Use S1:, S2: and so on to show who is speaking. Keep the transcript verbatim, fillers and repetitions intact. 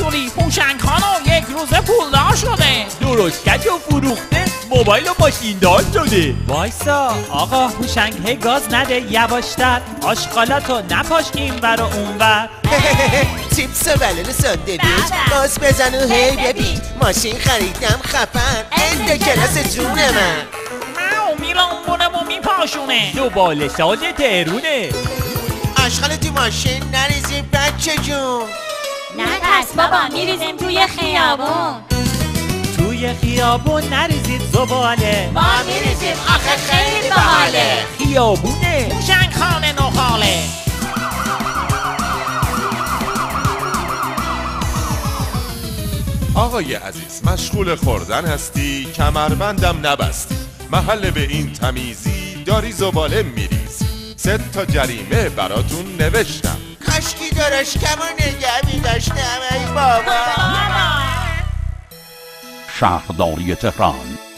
S1: رسولی هوشنگخانو یک روزه پولدار شده.
S2: درشکش و فروخته موبایل و ماشیندار شده.
S3: وایسا آقا هوشنگ هی گاز نده یواشتر، آشغالاتو نپاش اینور و اونور.
S4: چیپس و بلون ساندویچ باز بزن و هی ببین ماشین خریدم خفن اند کلاس جون من.
S1: او میلانبونه و میپاشونه.
S2: دو بال ساز تهرونه.
S4: آشغال تو ماشین نریزیم بچه جون.
S5: نه پس بابا میریزیم توی خیابون.
S3: توی خیابون نریزید زباله.
S5: ما میریزیم آخه خیلی باحاله.
S2: خیابونه
S1: هوشنگخانه نخاله.
S6: آقای عزیز مشغول خوردن هستی، کمربندم نبستی، محل به این تمیزی داری زباله میریزی. سه تا جریمه براتون نوشتم.
S4: کاشکی دارش کمو نگه میداشتم ای بابا.
S7: شهرداری تهران